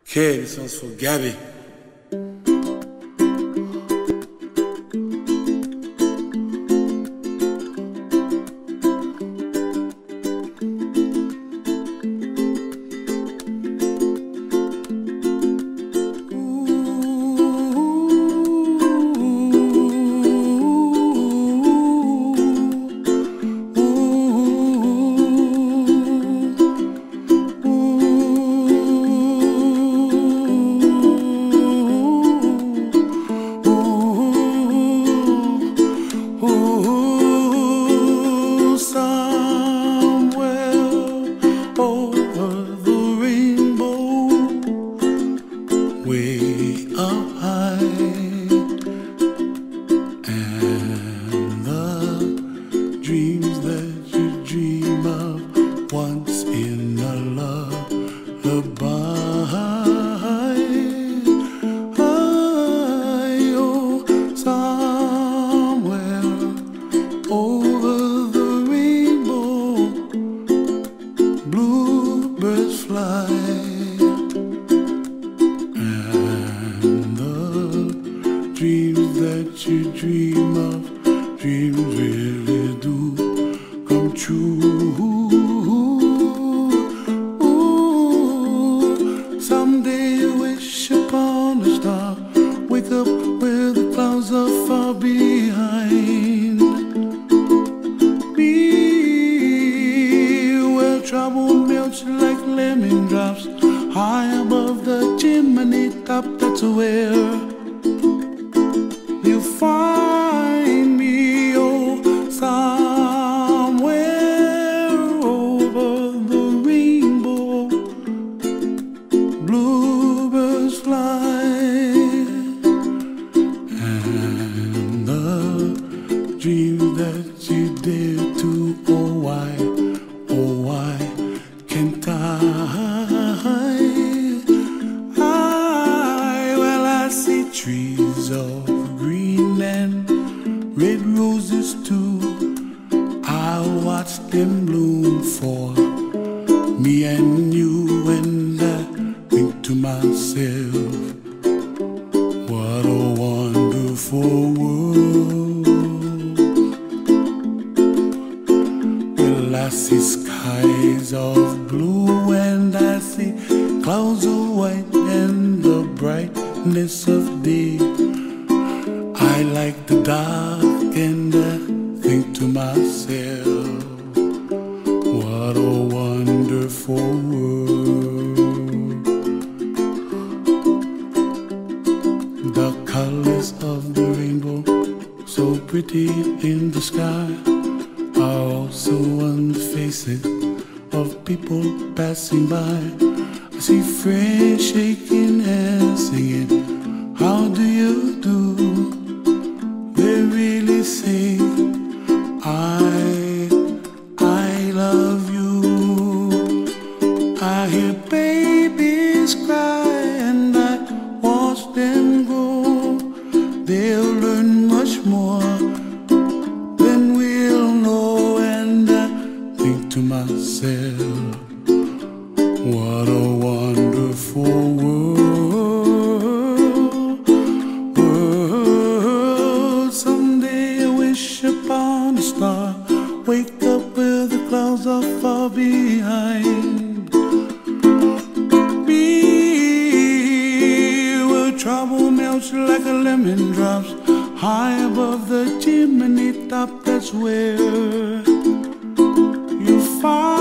Okay, this one's for Gabby. Way up high, and the dreams that you dream of once in a lullaby. Oh, somewhere over the rainbow, bluebirds fly. Dreams that you dream of, dreams really do come true. Ooh, someday you wish upon a star, wake up where the clouds are far behind me, where trouble melts like lemon drops, high above the chimney top. That's where you find me, oh, somewhere over the rainbow, bluebirds fly, and the dreams that you dare to, oh why can't well, I see trees of green and red roses too. I'll watch them bloom for me and you, and I think to myself, what a wonderful world. Well, I see skies of blue and I see clouds of white and the brightness of day. I like the dark and I think to myself, what a wonderful world. The colors of the rainbow, so pretty in the sky, are also on the faces of people passing by. I see friends shaking hands singing, how do you do? They really say, I love you. I hear babies cry and I watch them grow. They'll learn much more than we'll know, and I think to myself, what a wonderful world. Someday I wish upon a star, wake up where the clouds are far behind me, where trouble melts like a lemon drops, high above the chimney top. That's where you find